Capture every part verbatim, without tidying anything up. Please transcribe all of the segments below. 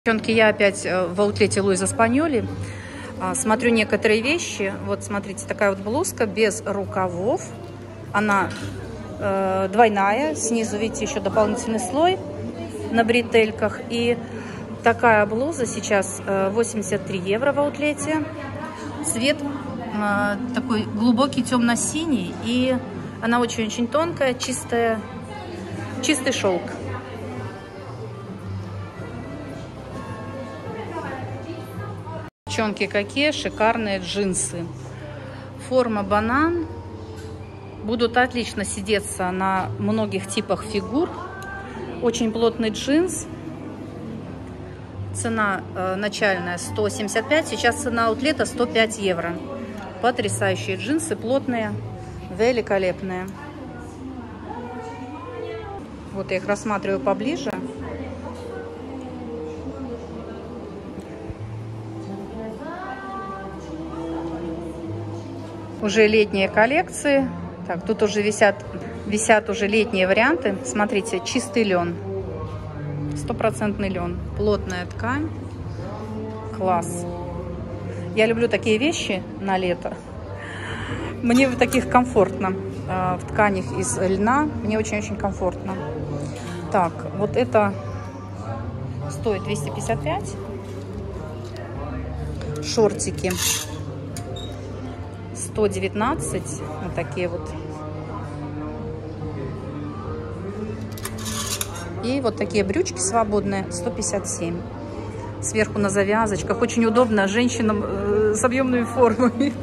Девчонки, я опять в аутлете Луиза Спаньоли. Смотрю некоторые вещи. Вот смотрите, такая вот блузка без рукавов. Она э, двойная. Снизу, видите, еще дополнительный слой на бретельках. И такая блуза сейчас восемьдесят три евро в аутлете. Цвет э, такой глубокий темно-синий. И она очень-очень тонкая, чистая, чистый шелк. Девчонки, какие шикарные джинсы. Форма банан. Будут отлично сидеться на многих типах фигур. Очень плотный джинс. Цена э, начальная сто семьдесят пять. Сейчас цена аутлета сто пять евро. Потрясающие джинсы, плотные, великолепные. Вот я их рассматриваю поближе. Уже летние коллекции. Так, тут уже висят, висят уже летние варианты. Смотрите, чистый лен. Стопроцентный лен. Плотная ткань. Класс. Я люблю такие вещи на лето. Мне в таких комфортно. В тканях из льна. Мне очень-очень комфортно. Так, вот это стоит двести пятьдесят пять. Шортики. сто девятнадцать, вот такие вот. И вот такие брючки свободные, сто пятьдесят семь. Сверху на завязочках. Очень удобно женщинам э, с объемными формами.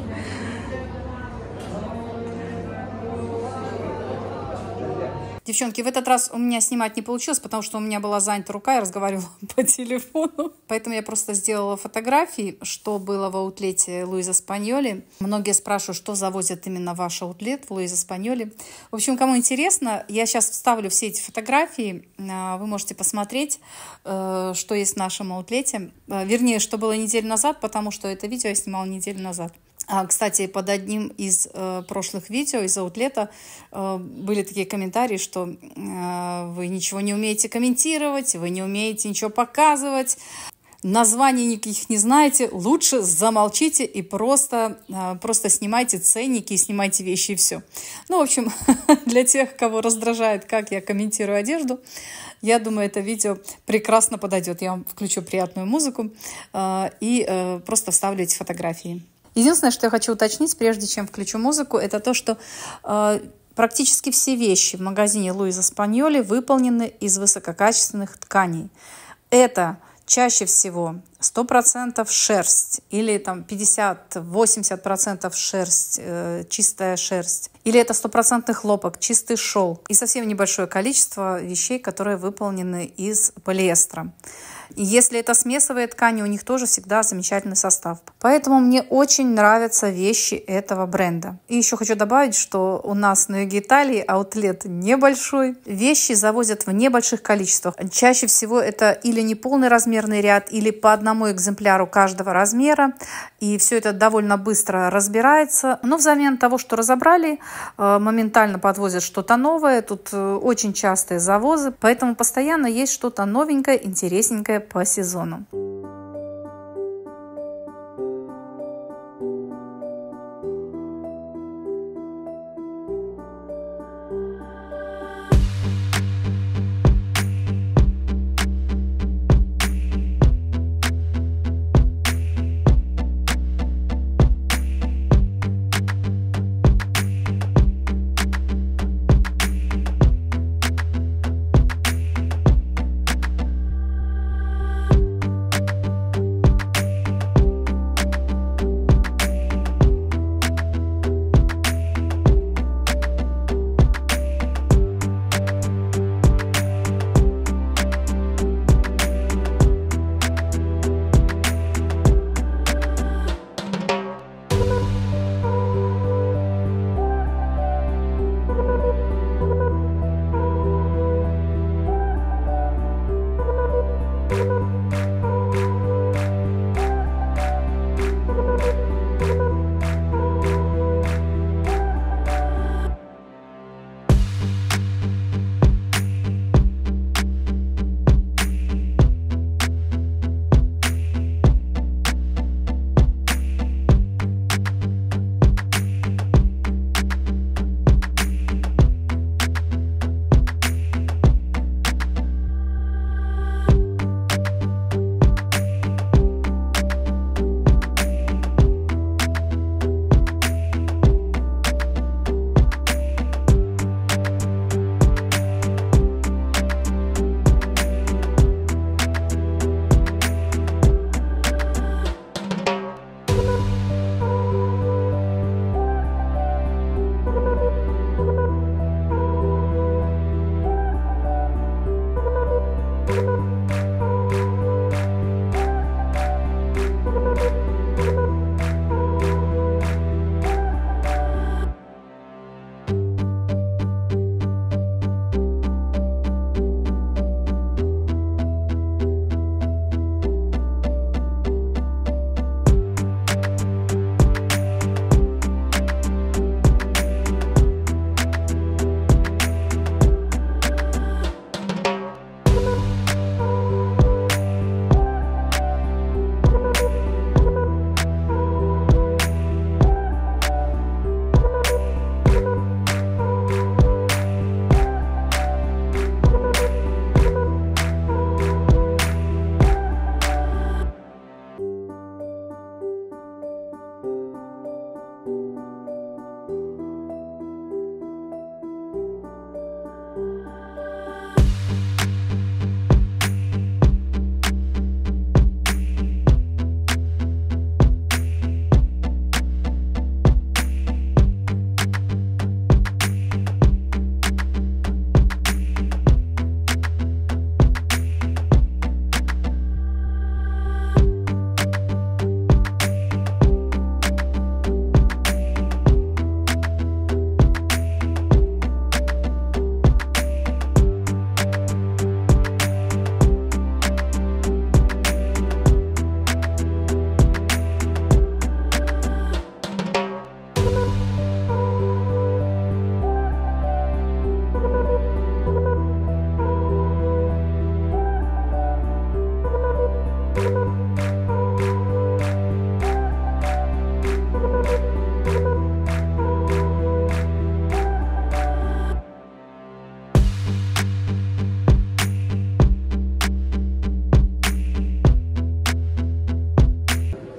Девчонки, в этот раз у меня снимать не получилось, потому что у меня была занята рука, я разговаривала по телефону. Поэтому я просто сделала фотографии, что было в аутлете Луиза Спаньоли. Многие спрашивают, что завозят именно ваш аутлет в Луиза Спаньоли. В общем, кому интересно, я сейчас вставлю все эти фотографии. Вы можете посмотреть, что есть в нашем аутлете. Вернее, что было неделю назад, потому что это видео я снимала неделю назад. Кстати, под одним из э, прошлых видео из аутлета э, были такие комментарии, что э, вы ничего не умеете комментировать, вы не умеете ничего показывать, названий никаких не знаете, лучше замолчите и просто, э, просто снимайте ценники и снимайте вещи и все. Ну, в общем, для тех, кого раздражает, как я комментирую одежду, я думаю, это видео прекрасно подойдет. Я вам включу приятную музыку э, и э, просто вставлю эти фотографии. Единственное, что я хочу уточнить, прежде чем включу музыку, это то, что э, практически все вещи в магазине Луиза Спаньоли выполнены из высококачественных тканей. Это чаще всего сто процентов шерсть или там пятьдесят-восемьдесят процентов шерсть, э, чистая шерсть. Или это стопроцентный хлопок, чистый шелк. И совсем небольшое количество вещей, которые выполнены из полиэстера. И если это смесовые ткани, у них тоже всегда замечательный состав. Поэтому мне очень нравятся вещи этого бренда. И еще хочу добавить, что у нас на юге Италии аутлет небольшой. Вещи завозят в небольших количествах. Чаще всего это или неполный размерный ряд, или по одному экземпляру каждого размера. И все это довольно быстро разбирается. Но взамен того, что разобрали, моментально подвозят что-то новое. Тут очень частые завозы. Поэтому постоянно есть что-то новенькое, интересненькое по сезону.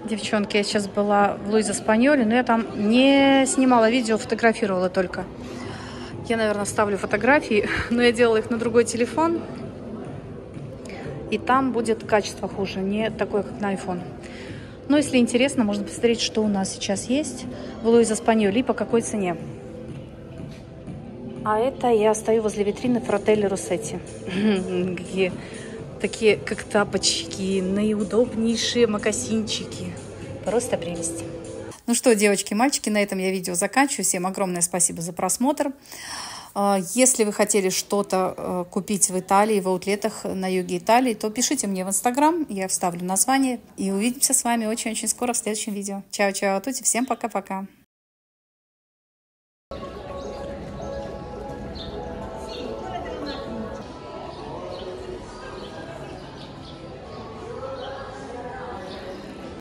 Девчонки, я сейчас была в Луиза Спаньоли, но я там не снимала видео, фотографировала только. Я, наверное, ставлю фотографии, но я делала их на другой телефон. И там будет качество хуже, не такое, как на iPhone. Но если интересно, можно посмотреть, что у нас сейчас есть в Луиза Спаньоли и по какой цене. А это я стою возле витрины Фрателли Россетти. Какие такие, как тапочки, наиудобнейшие мокасинчики. Просто прелесть. Ну что, девочки и мальчики, на этом я видео заканчиваю. Всем огромное спасибо за просмотр. Если вы хотели что-то купить в Италии, в аутлетах на юге Италии, то пишите мне в Инстаграм, я вставлю название. И увидимся с вами очень-очень скоро в следующем видео. Чао-чао, тути, всем пока-пока.